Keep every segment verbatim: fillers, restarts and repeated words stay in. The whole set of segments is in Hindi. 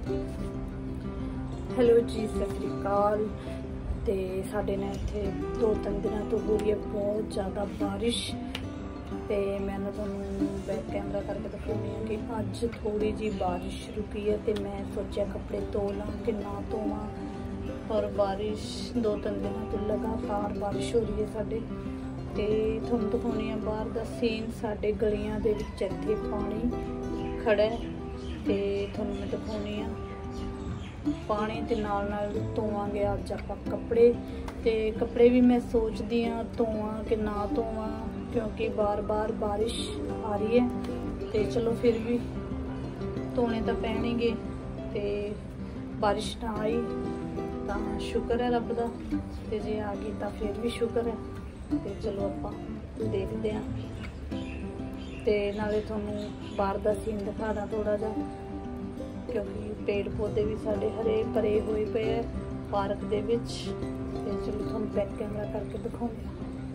हेलो जी, सत श्री अकाल। ते साडे ने इत्थे दो तीन दिनों तो हो रही है बहुत ज़्यादा बारिश। तो मैं ना तुहानूं बैक कैमरा करके दिखानी है कि अज थोड़ी जी बारिश रुकी है। तो मैं सोचा कपड़े धो ला कि ना धोवां, और बारिश दो तीन दिनों तो लगातार बारिश हो रही है साडे। ते तुहानूं दिखानी है बाहर दा सीन। साडे गलियां दे विच इत्थे पानी खड़ा है। ते तुहानूं मैं दिखानी है पानी ते नाल नाल धोवांगे अज आपां कपड़े। ते कपड़े भी मैं सोचदी हाँ धोवां कि ना धोवां, क्योंकि बार बार बारिश आ रही है। ते चलो फिर भी धोने तो पैणगे। ते बारिश ना आई तो शुक्र है रब दा, ते जे आ गई तो फिर भी शुक्र है। ते चलो आपां देखते हैं। ते नाले तुहानूं बाहर दा सीन दिखादा थोड़ा जा, क्योंकि पेड़ पौधे भी साढ़े हरे भरे हुए पे है पार्क दे विच। ते चलो तुहानूं बैक कैमरा करके दिखाऊंगी।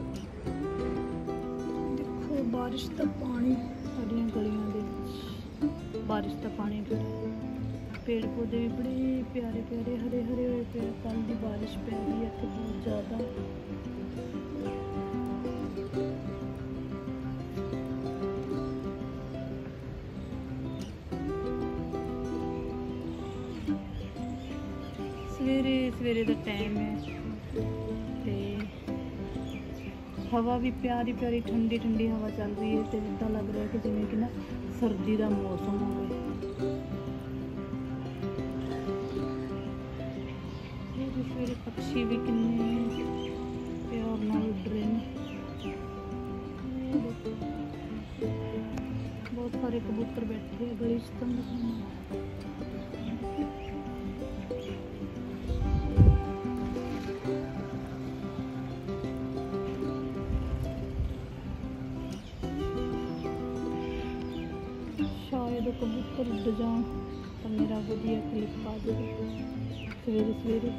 देखो बारिश का पानी साड़ियां गलियां दे विच, बारिश का पानी खड़ा। पेड़ पौधे भी बड़े प्यारे प्यारे हरे हरे हुए पे। कल की बारिश पै रही है तो बहुत ज़्यादा। सवेरे सवेरे का टाइम है। ते हवा भी प्यारी प्यारी ठंडी ठंडी हवा चल रही है। तो इदा लग रहा है कि जिवें कि ना सर्दी का मौसम हो। सवेरे सवेरे पक्षी भी किन्ने प्यार नाल उड़ रहे हैं। बहुत सारे कबूतर बैठे हैं गली च। शायद कबूतर उड़ जान तो मेरा वधिया क्लिप आ जाए सवेरे सवेरे।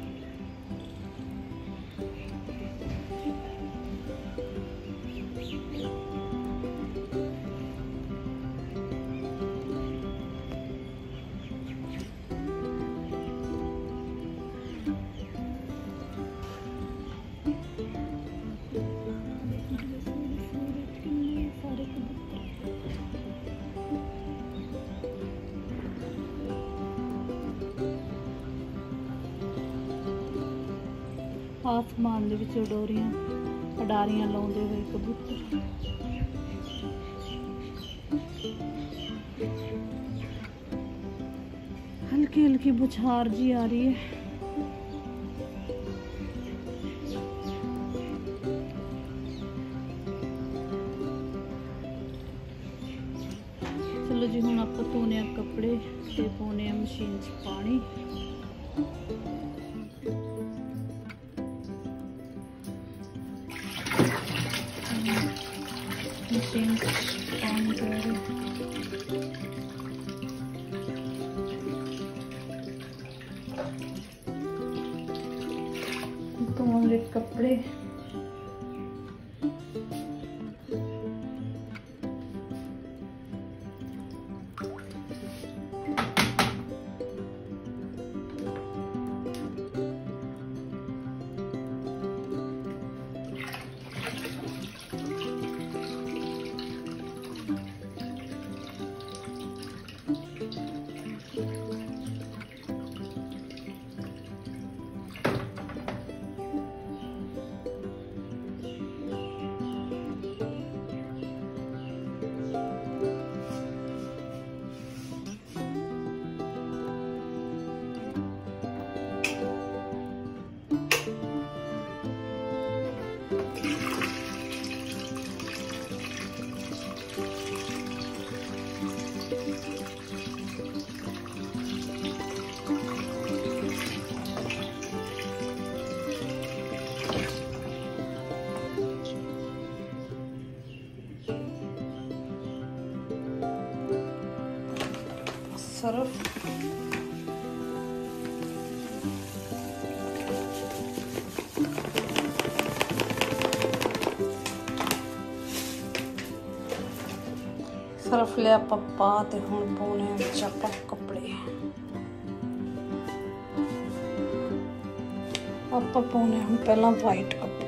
आसमान दे विच उडोरियां उडारियां लाउंदे हुए कबूतर। हल्की हल्की बुछार जी आ रही है। चलो जी हुण आपां धोने आ कपड़े ते पाउणे आ मशीन च पानी। मशीन पानी कर रही धोंगे कपड़े। सर्फ सर्फ लिया पप्पा ते हुण पाउणे विच आपां कपड़े। ਆਪਾਂ ਪਾਉਣੇ ਹੁਣ ਪਹਿਲਾਂ ਵਾਈਟ ਕੱਪੜੇ।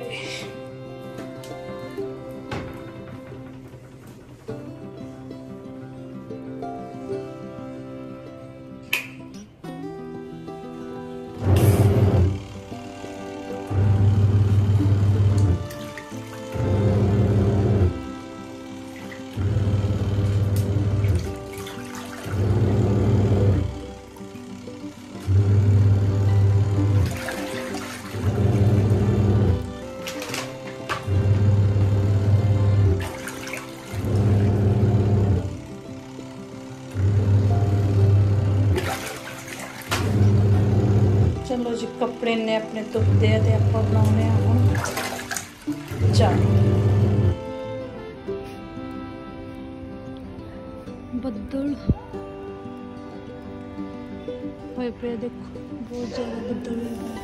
चलो जी कपड़े ने अपने धुपते हैं तो आप बनाने हम चाय। बदल होए पे देखो बहुत ज़्यादा बदल है।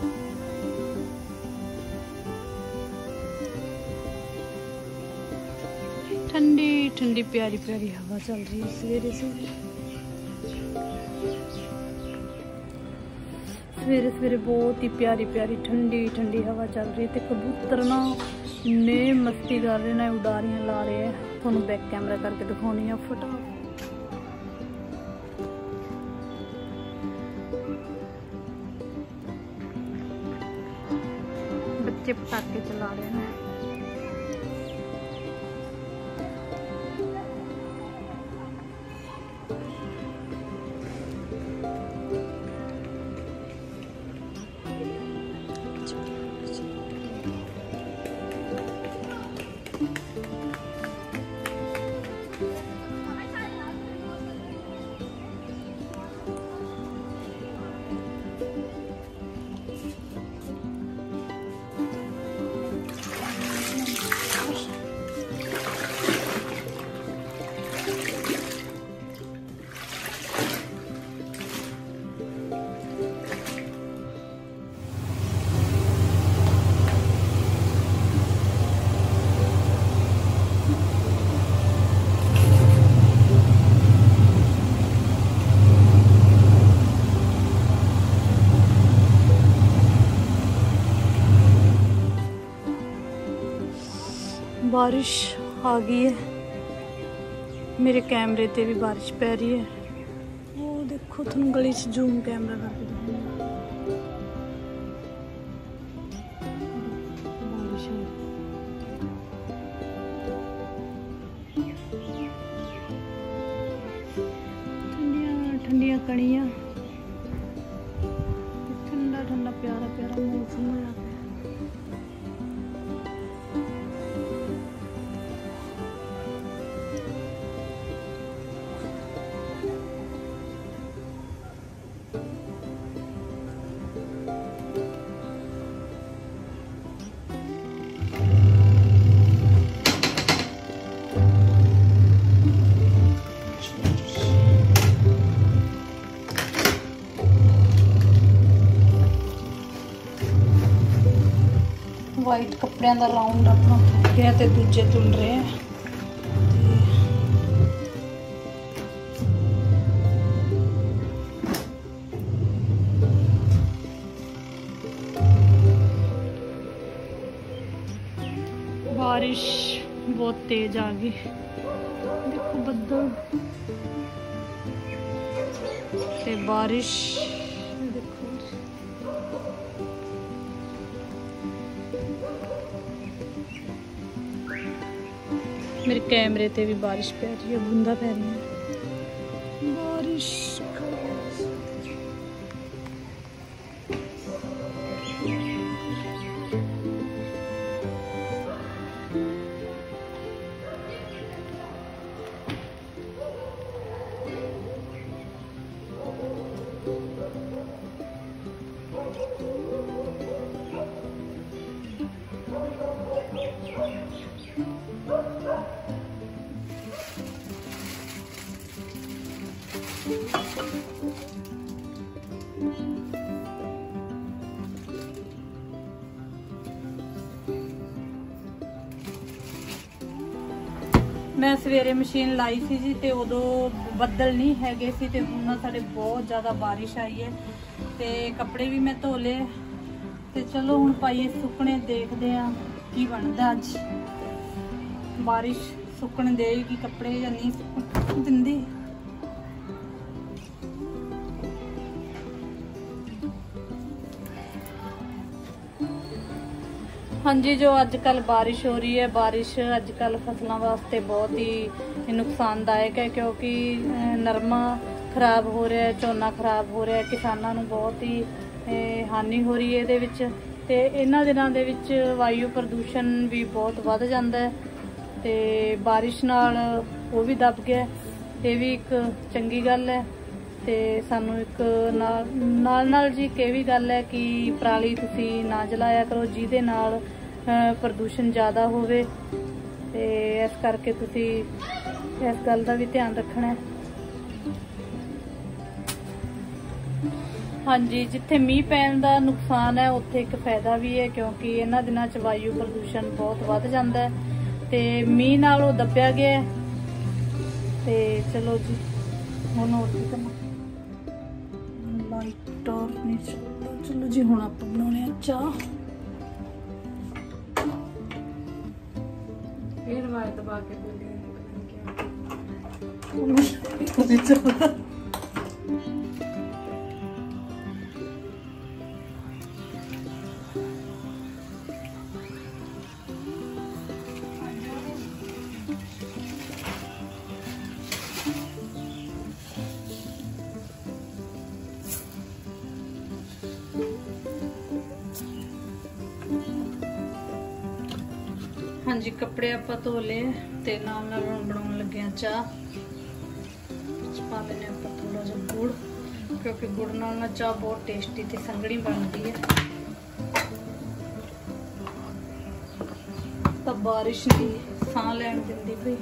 ठंडी ठंडी प्यारी प्यारी हवा चल रही है सवेरे से। सवेरे सवेरे बहुत ही प्यारी प्यारी ठंडी ठंडी हवा चल रही है। तो कबूतर ना ने मस्ती कर रहे हैं, उड़ारियां ला रहे हैं। थोड़ा बैक कैमरा करके दिखानी है फटाफट। बच्चे पटाखे चला रहे हैं। बारिश आ गई है। मेरे कैमरे ते भी बारिश पै रही है। वो देखो तुम गली च जूम कैमरा करके दिखाऊंगा। बारिश है। ठंडिया ठंडिया कणियां, ठंडा ठंडा प्यारा प्यारा मौसम हो जाता है। वाइट कपड़िया का राउंड अपना थक गया तो दूजे तुल रहे हैं। बारिश बहुत तेज आ गई। देखो बदल से बारिश देखो। मेरे कैमरे ते भी बारिश पै रही है, बूंदा पै रही है बारिश। मैं सवेरे मशीन लाई सी जी ते उदों बदल नहीं हैगे सी ते हुण साडे बहुत ज़्यादा बारिश आई है। ते कपड़े भी मैं धो ले ਤੇ ਚਲੋ ਹੁਣ ਪਾਈਏ ਸੁੱਕਣੇ, ਦੇਖਦੇ ਆ ਕੀ ਬਣਦਾ। ਅੱਜ ਬਾਰਿਸ਼ ਸੁੱਕਣ ਦੇਗੀ ਕੱਪੜੇ ਜਾਂ ਨਹੀਂ ਸੁੱਕਣ ਦਿੰਦੀ। हाँ जी, जो अजकल बारिश हो रही है, बारिश अजकल फसलों वास्ते बहुत ही नुकसानदायक है क्योंकि नरमा खराब हो रहा है, झोना खराब हो रहा है, किसानों को बहुत ही हानि हो रही है ਇਹਦੇ ਵਿੱਚ। ਤੇ ਇਹਨਾਂ ਦਿਨਾਂ ਦੇ ਵਿੱਚ ਵਾਯੂ ਪ੍ਰਦੂਸ਼ਣ ਵੀ ਬਹੁਤ ਵੱਧ ਜਾਂਦਾ ਹੈ ਤੇ ਬਾਰਿਸ਼ ਨਾਲ ਉਹ ਵੀ ਦਬ ਗਿਆ। ਇਹ ਵੀ ਇੱਕ ਚੰਗੀ ਗੱਲ ਹੈ ਤੇ ਸਾਨੂੰ ਇੱਕ ਨਾਲ ਨਾਲ ਨਾਲ ਜੀ ਇਹ ਵੀ ਗੱਲ ਹੈ ਕਿ ਪਰਾਲੀ ਤੁਸੀਂ ਨਾ ਜਲਾਇਆ ਕਰੋ ਜਿਹਦੇ ਨਾਲ ਪ੍ਰਦੂਸ਼ਣ ਜ਼ਿਆਦਾ ਹੋਵੇ ਤੇ ਇਸ ਕਰਕੇ ਤੁਸੀਂ ਇਸ ਗੱਲ ਦਾ ਵੀ ਧਿਆਨ ਰੱਖਣਾ ਹੈ। हाँ जी, जिथे मीह पैन का नुकसान है उत्थे एक फायदा भी है क्योंकि इन्हां दिनां च वायु प्रदूषण बहुत वध जांदा है ते मीह नाल ओह दब्बिया गया है। ते चलो जी हुण होर की करना, लाइट और नहीं चलदा। चलो जी हुण आपां बनाउणे आ चाह। फिर वाय दबा के बोली क्या हाँ जी, कपड़े आप धो ले ते नाल नाल हुण बनाउण लगे चाह। पा लेने आप थोड़ा जा गुड़ क्योंकि गुड़ नाल ना चाह बहुत टेस्टी ते संघनी बनती है। तो बारिश की साह लैन दिंदी पई।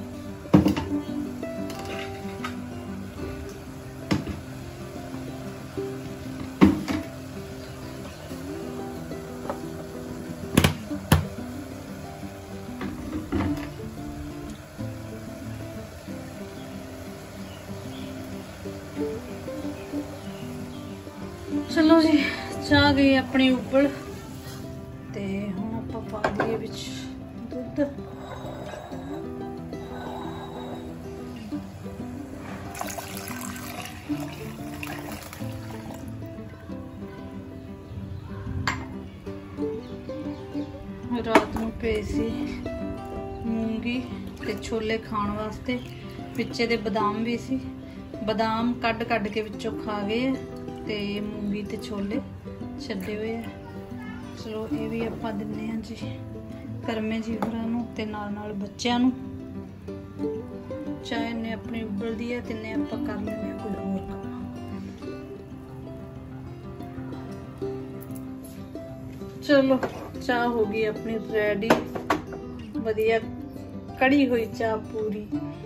चलो जी चाह गई अपनी उबल ते हुण आपां पा दईए विच दुध। रात नूं पे सी मूंगी ते छोले खाण वास्ते, विचे दे बादाम भी सी, बादाम कड कड के विचों खा गए ते मूंगी ते छोले छड्डे हुए है। चलो ये भी आपां दिन्ने आ जी करमे जी होरां नूं ते नाल नाल बच्चिआं नूं। चाय ने अपनी उबलदी है ते ने आपां कर लैने कोई होर काम। चलो चाह हो गई अपनी रेडी, वधिया कड़ी हुई चाह पूरी।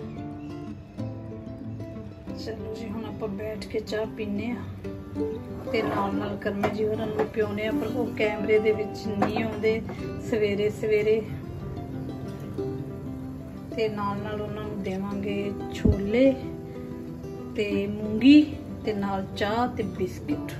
चलो जी हुण आपां बैठ के चाह पीने आ ते नाल नाल करमे जी होरां नूं पिउने आ, पर वो कैमरे दे विच नहीं आउंदे सवेरे सवेरे। ते नाल नाल उन्हां नूं देवांगे छोले ते मूंगी ते नाल चाह ते बिस्किट।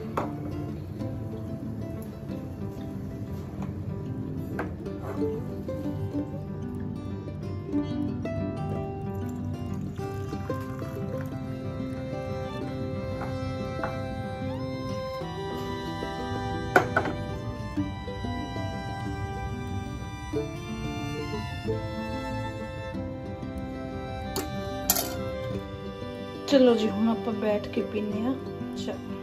चलो जी हुण आपां बैठ के पीने आ चाह।